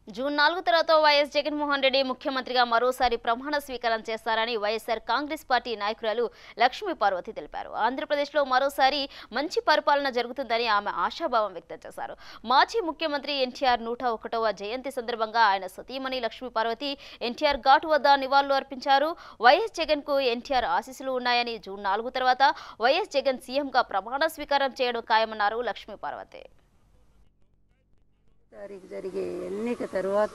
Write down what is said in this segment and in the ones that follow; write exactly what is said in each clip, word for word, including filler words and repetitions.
June నాలుగు తర్వాత YS Jaganmohan Reddy ముఖ్యమంత్రిగా మరోసారి ప్రమాణ స్వీకారం చేస్తారని వైఎస్ఆర్ కాంగ్రెస్ పార్టీ నాయకురాలు లక్ష్మీ పార్వతి తెలిపారు. ఆంధ్రప్రదేశ్లో మరోసారి మంచి పరిపాలన జరుగుతుందని ఆమె ఆశాభావం వ్యక్తం చేశారు. మాజీ ముఖ్యమంత్రి ఎన్టీఆర్ నూట ఒకటవ జయంతి సందర్భంగా ఆయన సతీమణి లక్ష్మీ పార్వతి ఎన్టీఆర్ ఘాట్ వద్ద నివాళులు అర్పించారు. వైఎస్ జగన్ కు ఎన్టీఆర్ ఆశీస్సులు ఉన్నాయని, జూన్ నాలుగు తర్వాత వైఎస్ జగన్ సీఎంగా ప్రమాణ స్వీకారం చేయడం ఖాయమన్నారు లక్ష్మీ పార్వతి. తారీఖు జరిగే ఎన్నిక తర్వాత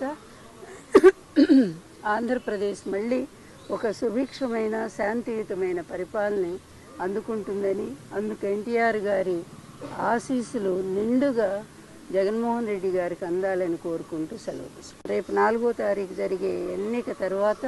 ఆంధ్రప్రదేశ్ మళ్ళీ ఒక సుభిక్షమైన శాంతియుతమైన పరిపాలన అందుకుంటుందని, అందుకు ఎన్టీఆర్ గారి ఆశీస్సులు నిండుగా జగన్మోహన్ రెడ్డి గారికి అందాలని కోరుకుంటూ సెలవు తీసుకుంటాం. రేపు నాలుగో తారీఖు జరిగే ఎన్నిక తర్వాత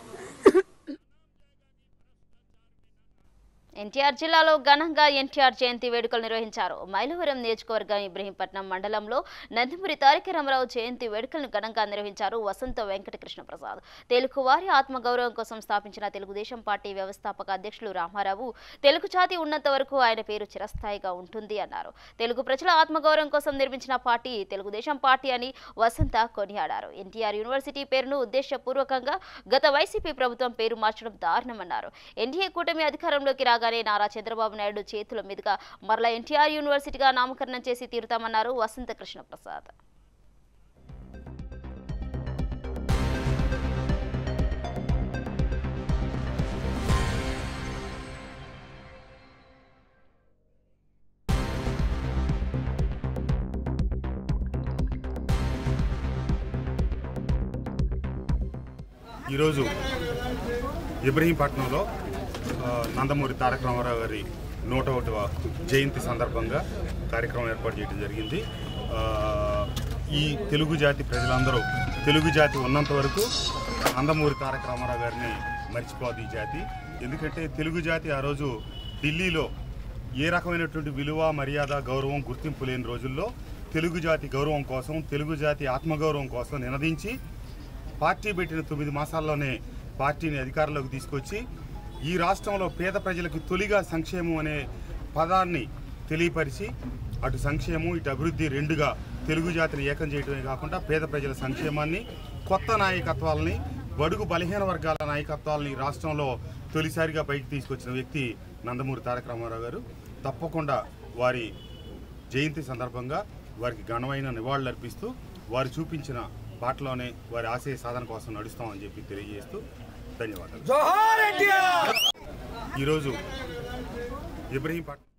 ఎన్టీఆర్ జిల్లాలో ఘనంగా ఎన్టీఆర్ జయంతి వేడుకలు నిర్వహించారు. మైలవరం నియోజకవర్గం ఇబ్రహీంపట్నం మండలంలో నందమూరి తారక రామారావు జయంతి వేడుకలను ఘనంగా నిర్వహించారు వసంత వెంకటకృష్ణ ప్రసాద్. తెలుగువారి ఆత్మగౌరవం కోసం స్థాపించిన తెలుగుదేశం పార్టీ వ్యవస్థాపక అధ్యక్షులు రామారావు తెలుగు జాతి ఉన్నంత వరకు ఆయన పేరు చిరస్థాయిగా ఉంటుంది అన్నారు. తెలుగు ప్రజల ఆత్మగౌరవం కోసం నిర్మించిన పార్టీ తెలుగుదేశం పార్టీ అని వసంత కొనియాడారు. ఎన్టీఆర్ యూనివర్సిటీ పేరును ఉద్దేశపూర్వకంగా గత వైసీపీ ప్రభుత్వం పేరు మార్చడం దారుణమన్నారు. ఎన్డీఏ కూటమి అధికారంలోకి రాగా నారా చంద్రబాబు నాయుడు చేతుల మీదుగా మరలా ఎన్టీఆర్ యూనివర్సిటీగా నామకరణం చేసి తీరుతామన్నారు వసంత కృష్ణ ప్రసాద్. ఈరోజు ఇబ్రహీంపట్నంలో నందమూరి తారక రామారావు గారి నూట ఒకటవ జయంతి సందర్భంగా కార్యక్రమం ఏర్పాటు చేయడం జరిగింది. ఈ తెలుగు జాతి ప్రజలందరూ తెలుగు జాతి ఉన్నంత వరకు నందమూరి తారక రామారావు గారిని మర్చిపోదు ఈ జాతి. ఎందుకంటే తెలుగు జాతి ఆ రోజు ఢిల్లీలో ఏ రకమైనటువంటి విలువ, మర్యాద, గౌరవం, గుర్తింపు లేని రోజుల్లో తెలుగు జాతి గౌరవం కోసం, తెలుగు జాతి ఆత్మగౌరవం కోసం నినదించి పార్టీ పెట్టిన తొమ్మిది మాసాల్లోనే పార్టీని అధికారంలోకి తీసుకొచ్చి ఈ రాష్ట్రంలో పేద ప్రజలకు తొలిగా సంక్షేమం అనే పదాన్ని తెలియపరిచి అటు సంక్షేమం ఇటు అభివృద్ధి రెండుగా తెలుగు జాతిని ఏకం చేయడమే కాకుండా పేద ప్రజల సంక్షేమాన్ని, కొత్త నాయకత్వాలని, బడుగు బలహీన వర్గాల నాయకత్వాలని రాష్ట్రంలో తొలిసారిగా పైకి తీసుకొచ్చిన వ్యక్తి నందమూరి తారక రామారావు గారు. తప్పకుండా వారి జయంతి సందర్భంగా వారికి ఘనమైన నివాళులు అర్పిస్తూ వారు చూపించిన బాటలోనే వారి ఆశయ సాధన కోసం నడుస్తామని చెప్పి తెలియజేస్తూ ధన్యవాదాలు. ఈరోజు ఇబ్రహీంపట్నం